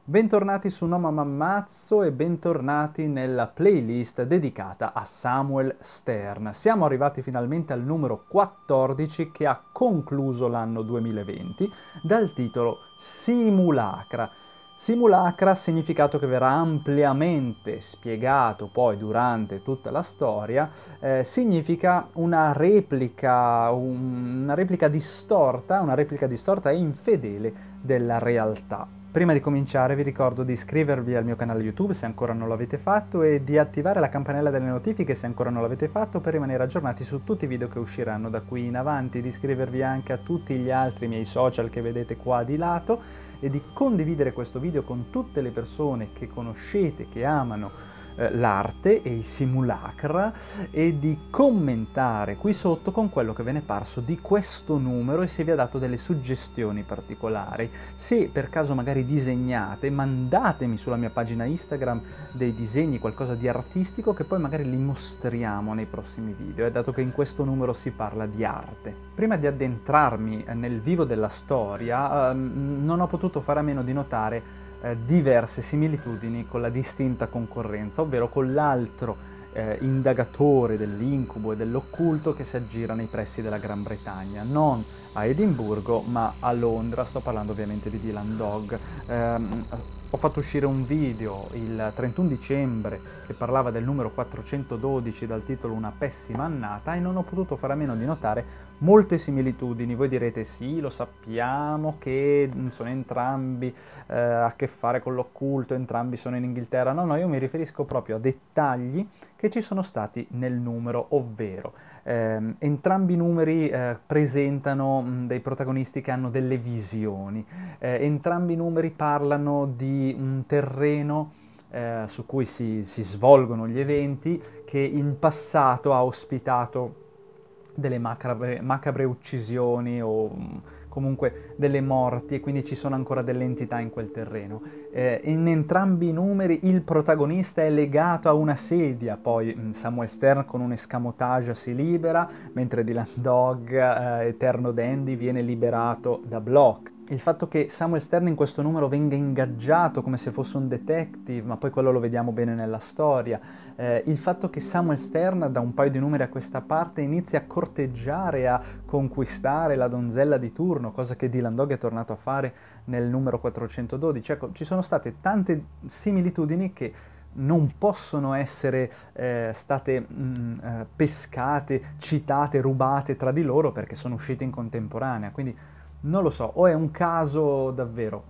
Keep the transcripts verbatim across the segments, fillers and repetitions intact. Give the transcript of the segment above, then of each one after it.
Bentornati su No Mamma Ammazzo e bentornati nella playlist dedicata a Samuel Stern. Siamo arrivati finalmente al numero quattordici che ha concluso l'anno duemilaventi dal titolo Simulacra. Simulacra, significato che verrà ampiamente spiegato poi durante tutta la storia, eh, significa una replica, un- una replica distorta, una replica distorta e infedele della realtà. Prima di cominciare vi ricordo di iscrivervi al mio canale YouTube se ancora non l'avete fatto e di attivare la campanella delle notifiche se ancora non l'avete fatto per rimanere aggiornati su tutti i video che usciranno da qui in avanti, di iscrivervi anche a tutti gli altri miei social che vedete qua di lato e di condividere questo video con tutte le persone che conoscete, che amano eh, l'arte e i simulacra e di commentare qui sotto con quello che ve ne è parso di questo numero e se vi ha dato delle suggestioni particolari. Se per caso magari disegnate, mandatemi sulla mia pagina Instagram dei disegni, qualcosa di artistico che poi magari li mostriamo nei prossimi video, eh, dato che in questo numero si parla di arte. Prima di addentrarmi nel vivo della storia, ehm, non ho potuto fare a meno di notare eh, diverse similitudini con la distinta concorrenza, ovvero con l'altro eh, indagatore dell'incubo e dell'occulto che si aggira nei pressi della Gran Bretagna, non a Edimburgo ma a Londra. Sto parlando ovviamente di Dylan Dog. Ehm, ho fatto uscire un video il trentuno dicembre che parlava del numero quattrocentododici dal titolo Una pessima annata e non ho potuto fare a meno di notare molte similitudini. Voi direte sì, lo sappiamo che sono entrambi eh, a che fare con l'occulto, entrambi sono in Inghilterra. No, no, io mi riferisco proprio a dettagli che ci sono stati nel numero, ovvero eh, entrambi i numeri eh, presentano mh, dei protagonisti che hanno delle visioni, eh, entrambi i numeri parlano di un terreno eh, su cui si, si svolgono gli eventi che in passato ha ospitato delle macabre, macabre uccisioni o mh, comunque delle morti e quindi ci sono ancora delle entità in quel terreno. Eh, in entrambi i numeri il protagonista è legato a una sedia, poi mh, Samuel Stern con un escamotage si libera, mentre Dylan Dog, eh, Eterno Dandy, viene liberato da Block. Il fatto che Samuel Stern in questo numero venga ingaggiato come se fosse un detective, ma poi quello lo vediamo bene nella storia, eh, il fatto che Samuel Stern da un paio di numeri a questa parte inizia a corteggiare, a conquistare la donzella di turno, cosa che Dylan Dog è tornato a fare nel numero quattrocentododici. Ecco, ci sono state tante similitudini che non possono essere eh, state mh, eh, pescate, citate, rubate tra di loro perché sono uscite in contemporanea, quindi non lo so, o è un caso davvero,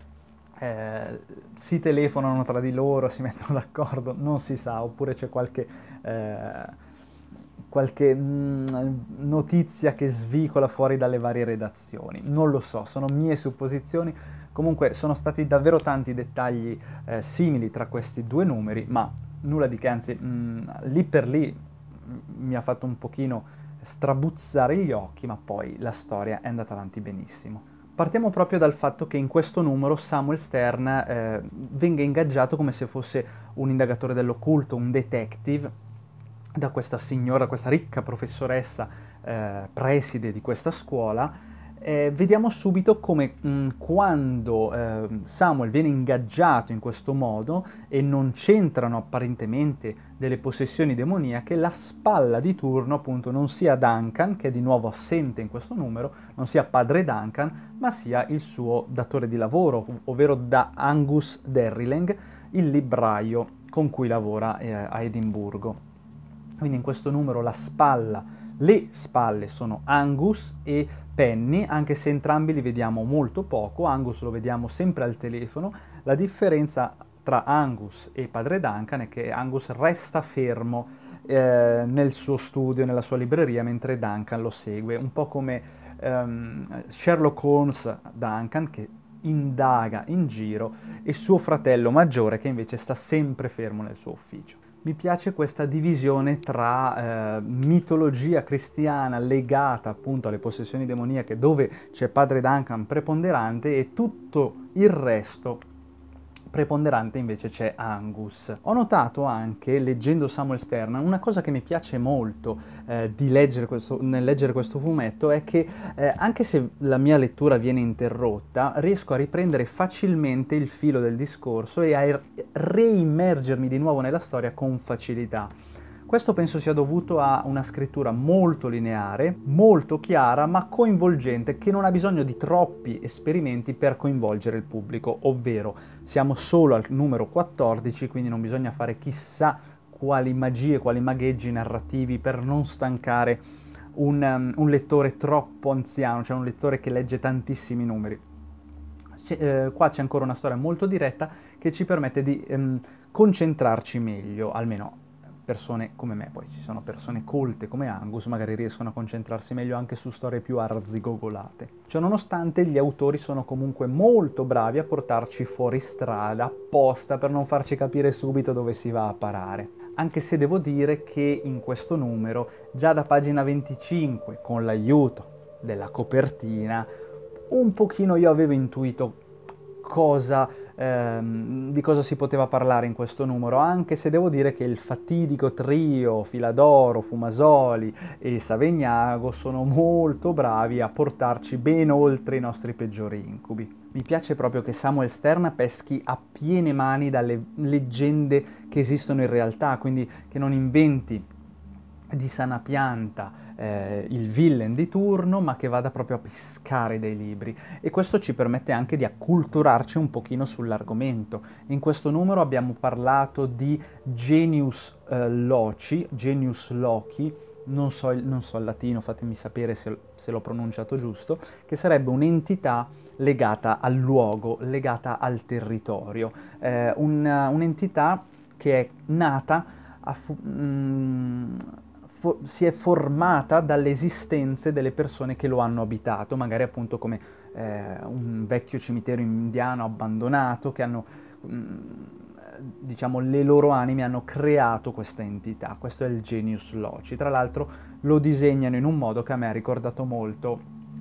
eh, si telefonano tra di loro, si mettono d'accordo, non si sa, oppure c'è qualche, eh, qualche mm, notizia che svicola fuori dalle varie redazioni. Non lo so, sono mie supposizioni. Comunque sono stati davvero tanti dettagli eh, simili tra questi due numeri, ma nulla di che, anzi, mm, lì per lì mm, mi ha fatto un pochino strabuzzare gli occhi, ma poi la storia è andata avanti benissimo. Partiamo proprio dal fatto che in questo numero Samuel Stern eh, venga ingaggiato come se fosse un indagatore dell'occulto, un detective, da questa signora, questa ricca professoressa eh, preside di questa scuola. Eh, vediamo subito come mh, quando eh, Samuel viene ingaggiato in questo modo e non c'entrano apparentemente delle possessioni demoniache, la spalla di turno appunto non sia Duncan, che è di nuovo assente in questo numero, non sia padre Duncan, ma sia il suo datore di lavoro, ovvero da Angus Derrylang, il libraio con cui lavora eh, a Edimburgo. Quindi in questo numero la spalla, le spalle sono Angus e Penny, anche se entrambi li vediamo molto poco. Angus lo vediamo sempre al telefono. La differenza tra Angus e padre Duncan è che Angus resta fermo eh, nel suo studio, nella sua libreria, mentre Duncan lo segue, un po' come ehm, Sherlock Holmes Duncan, che indaga in giro, e suo fratello maggiore che invece sta sempre fermo nel suo ufficio. Mi piace questa divisione tra eh, mitologia cristiana legata appunto alle possessioni demoniache, dove c'è padre Duncan preponderante, e tutto il resto preponderante invece c'è Angus. Ho notato anche, leggendo Samuel Stern, una cosa che mi piace molto eh, di leggere questo, nel leggere questo fumetto è che eh, anche se la mia lettura viene interrotta, riesco a riprendere facilmente il filo del discorso e a reimmergermi di nuovo nella storia con facilità. Questo penso sia dovuto a una scrittura molto lineare, molto chiara, ma coinvolgente, che non ha bisogno di troppi esperimenti per coinvolgere il pubblico, ovvero siamo solo al numero quattordici, quindi non bisogna fare chissà quali magie, quali magheggi narrativi per non stancare un, um, un lettore troppo anziano, cioè un lettore che legge tantissimi numeri. C- eh, qua c'è ancora una storia molto diretta che ci permette di um, concentrarci meglio, almeno persone come me. Poi ci sono persone colte come Angus, magari riescono a concentrarsi meglio anche su storie più arzigogolate. Ciononostante, gli autori sono comunque molto bravi a portarci fuori strada apposta per non farci capire subito dove si va a parare. Anche se devo dire che in questo numero, già da pagina venticinque, con l'aiuto della copertina, un pochino io avevo intuito cosa, ehm, di cosa si poteva parlare in questo numero, anche se devo dire che il fatidico trio Filadoro, Fumasoli e Savegnago sono molto bravi a portarci ben oltre i nostri peggiori incubi. Mi piace proprio che Samuel Stern peschi a piene mani dalle leggende che esistono in realtà, quindi che non inventi di sana pianta eh, il villain di turno, ma che vada proprio a pescare dei libri, e questo ci permette anche di acculturarci un pochino sull'argomento. In questo numero abbiamo parlato di Genius eh, Loci, Genius Loci, non so, il, non so il latino, fatemi sapere se, se l'ho pronunciato giusto, che sarebbe un'entità legata al luogo, legata al territorio, eh, un, un'entità che è nata a fu- mh, si è formata dalle esistenze delle persone che lo hanno abitato, magari appunto come eh, un vecchio cimitero indiano abbandonato, che hanno, mh, diciamo, le loro anime hanno creato questa entità. Questo è il Genius Loci. Tra l'altro lo disegnano in un modo che a me ha ricordato molto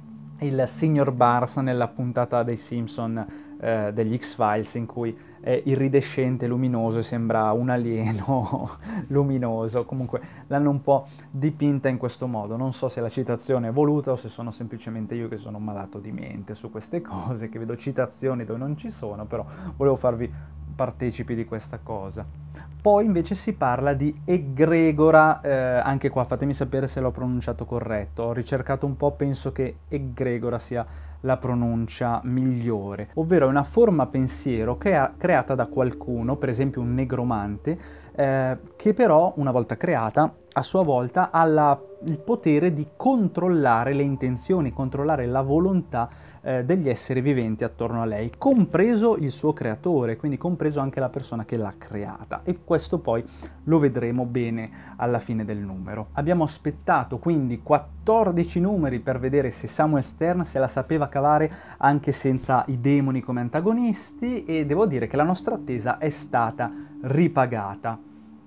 il signor Barnes nella puntata dei Simpson eh, degli X-Files, in cui è iridescente, luminoso e sembra un alieno luminoso. Comunque l'hanno un po' dipinta in questo modo. Non so se la citazione è voluta o se sono semplicemente io che sono malato di mente su queste cose, che vedo citazioni dove non ci sono, però volevo farvi partecipi di questa cosa. Poi invece si parla di egregora, eh, anche qua fatemi sapere se l'ho pronunciato corretto. Ho ricercato un po', penso che egregora sia la pronuncia migliore, ovvero è una forma pensiero crea- creata da qualcuno, per esempio un negromante, eh, che però una volta creata a sua volta ha la, il potere di controllare le intenzioni, controllare la volontà eh, degli esseri viventi attorno a lei, compreso il suo creatore, quindi compreso anche la persona che l'ha creata, e questo poi lo vedremo bene alla fine del numero. Abbiamo aspettato quindi quattordici numeri per vedere se Samuel Stern se la sapeva cavare anche senza i demoni come antagonisti, e devo dire che la nostra attesa è stata ripagata.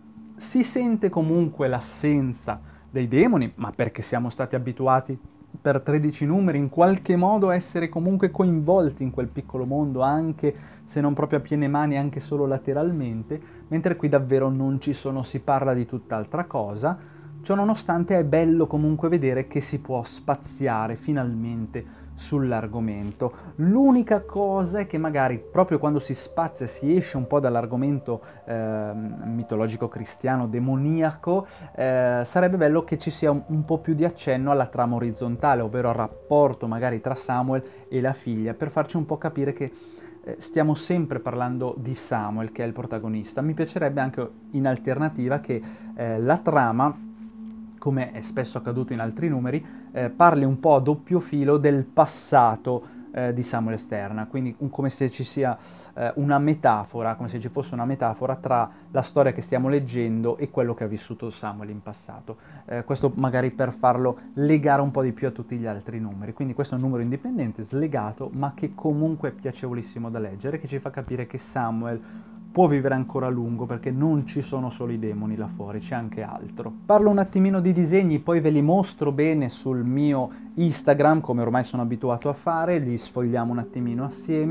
Si sente comunque l'assenza dei demoni, ma perché siamo stati abituati per tredici numeri in qualche modo a essere comunque coinvolti in quel piccolo mondo, anche se non proprio a piene mani, anche solo lateralmente, mentre qui davvero non ci sono, si parla di tutt'altra cosa. Ciononostante è bello comunque vedere che si può spaziare finalmente sull'argomento. L'unica cosa è che magari proprio quando si spazia, si esce un po' dall'argomento eh, mitologico cristiano demoniaco, eh, sarebbe bello che ci sia un, un po' più di accenno alla trama orizzontale, ovvero al rapporto magari tra Samuel e la figlia, per farci un po' capire che eh, stiamo sempre parlando di Samuel, che è il protagonista. Mi piacerebbe anche in alternativa che eh, la trama, come è spesso accaduto in altri numeri, eh, parli un po' a doppio filo del passato eh, di Samuel Stern, quindi un, come se ci sia eh, una metafora, come se ci fosse una metafora tra la storia che stiamo leggendo e quello che ha vissuto Samuel in passato. Eh, questo magari per farlo legare un po' di più a tutti gli altri numeri. Quindi questo è un numero indipendente, slegato, ma che comunque è piacevolissimo da leggere, che ci fa capire che Samuel può vivere ancora a lungo, perché non ci sono solo i demoni là fuori, c'è anche altro. Parlo un attimino di disegni, poi ve li mostro bene sul mio Instagram, come ormai sono abituato a fare, li sfogliamo un attimino assieme.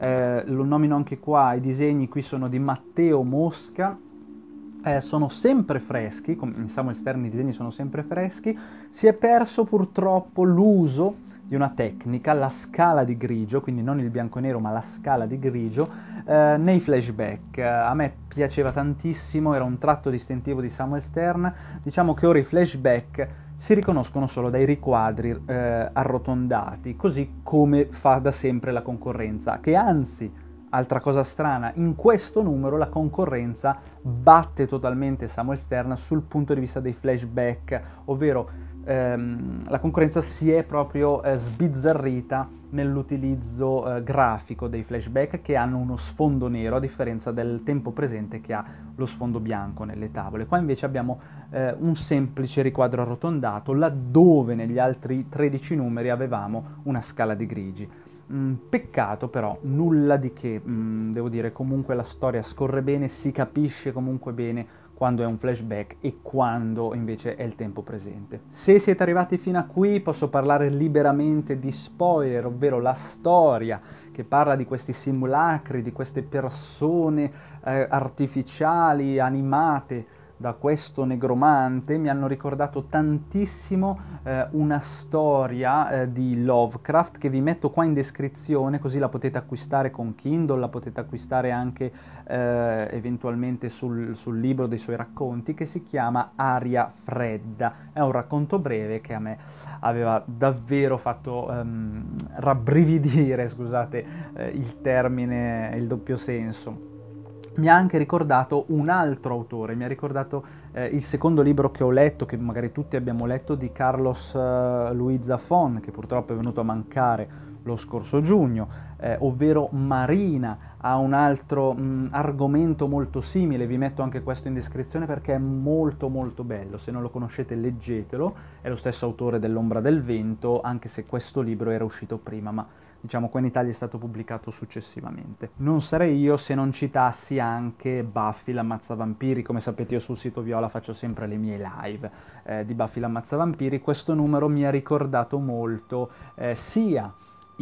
eh, lo nomino anche qua, i disegni qui sono di Matteo Mosca, eh, sono sempre freschi, come in Samuel Stern i disegni sono sempre freschi, si è perso purtroppo l'uso di una tecnica, la scala di grigio, quindi non il bianco e nero ma la scala di grigio, eh, nei flashback. A me piaceva tantissimo, era un tratto distintivo di Samuel Stern. Diciamo che ora i flashback si riconoscono solo dai riquadri eh, arrotondati, così come fa da sempre la concorrenza, che anzi, altra cosa strana, in questo numero la concorrenza batte totalmente Samuel Stern sul punto di vista dei flashback, ovvero ehm, la concorrenza si è proprio eh, sbizzarrita nell'utilizzo eh, grafico dei flashback, che hanno uno sfondo nero, a differenza del tempo presente che ha lo sfondo bianco nelle tavole. Qua invece abbiamo eh, un semplice riquadro arrotondato, laddove negli altri tredici numeri avevamo una scala di grigi. Mm, peccato però, nulla di che, mm, devo dire, comunque la storia scorre bene, si capisce comunque bene quando è un flashback e quando invece è il tempo presente. Se siete arrivati fino a qui posso parlare liberamente di spoiler, ovvero la storia che parla di questi simulacri, di queste persone eh, artificiali, animate da questo negromante. Mi hanno ricordato tantissimo eh, una storia eh, di Lovecraft, che vi metto qua in descrizione, così la potete acquistare con Kindle, la potete acquistare anche eh, eventualmente sul, sul libro dei suoi racconti, che si chiama Aria Fredda. È un racconto breve che a me aveva davvero fatto um, rabbrividire, scusate eh, il termine, il doppio senso. Mi ha anche ricordato un altro autore, mi ha ricordato eh, il secondo libro che ho letto, che magari tutti abbiamo letto, di Carlos uh, Luis Zafón, che purtroppo è venuto a mancare lo scorso giugno, eh, ovvero Marina. Ha un altro mh, argomento molto simile, vi metto anche questo in descrizione perché è molto molto bello, se non lo conoscete leggetelo, è lo stesso autore dell'Ombra del Vento, anche se questo libro era uscito prima, ma diciamo qua in Italia è stato pubblicato successivamente. Non sarei io se non citassi anche Buffy l'Ammazzavampiri. Come sapete io sul sito Viola faccio sempre le mie live eh, di Buffy l'Ammazzavampiri. Questo numero mi ha ricordato molto eh, sia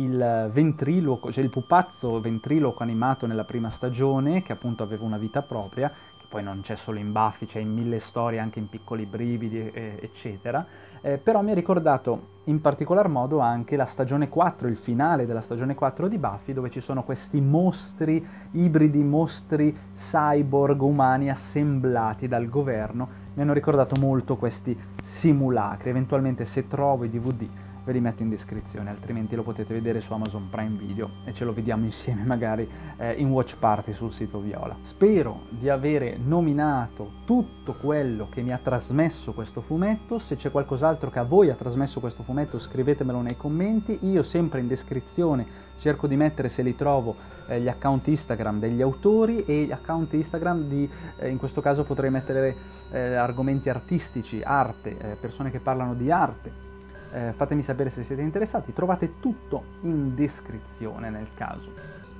il ventriloquo, cioè il pupazzo ventriloquo animato nella prima stagione, che appunto aveva una vita propria, che poi non c'è solo in Buffy, c'è in mille storie, anche in Piccoli Brividi, eh, eccetera. Eh, però mi ha ricordato in particolar modo anche la stagione quattro, il finale della stagione quattro di Buffy, dove ci sono questi mostri, ibridi mostri cyborg umani assemblati dal governo. Mi hanno ricordato molto questi simulacri. Eventualmente se trovo i D V D ve li metto in descrizione, altrimenti lo potete vedere su Amazon Prime Video e ce lo vediamo insieme magari eh, in watch party sul sito Viola. Spero di avere nominato tutto quello che mi ha trasmesso questo fumetto. Se c'è qualcos'altro che a voi ha trasmesso questo fumetto scrivetemelo nei commenti. Io sempre in descrizione cerco di mettere, se li trovo, eh, gli account Instagram degli autori e gli account Instagram di, eh, in questo caso potrei mettere eh, argomenti artistici, arte, eh, persone che parlano di arte. Eh, fatemi sapere se siete interessati, trovate tutto in descrizione nel caso.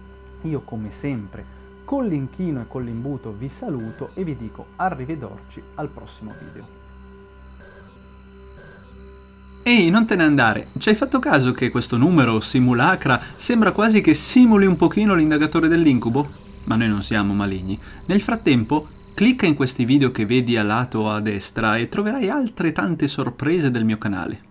Io come sempre con l'inchino e con l'imbuto vi saluto e vi dico arrivederci al prossimo video. Ehi, non te ne andare, ci hai fatto caso che questo numero, simulacra, sembra quasi che simuli un pochino l'indagatore dell'incubo? Ma noi non siamo maligni. Nel frattempo, clicca in questi video che vedi a lato a destra e troverai altre tante sorprese del mio canale.